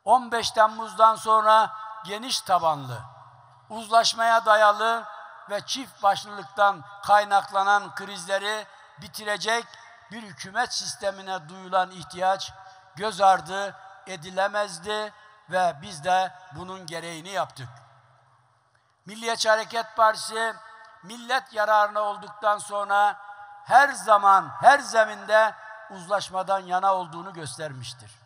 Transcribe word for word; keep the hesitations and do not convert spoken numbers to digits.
on beş Temmuz'dan sonra geniş tabanlı, uzlaşmaya dayalı ve çift başlılıktan kaynaklanan krizleri bitirecek bir hükümet sistemine duyulan ihtiyaç göz ardı edilemezdi ve biz de bunun gereğini yaptık. Milliyetçi Hareket Partisi millet yararına olduktan sonra her zaman, her zeminde uzlaşmadan yana olduğunu göstermiştir.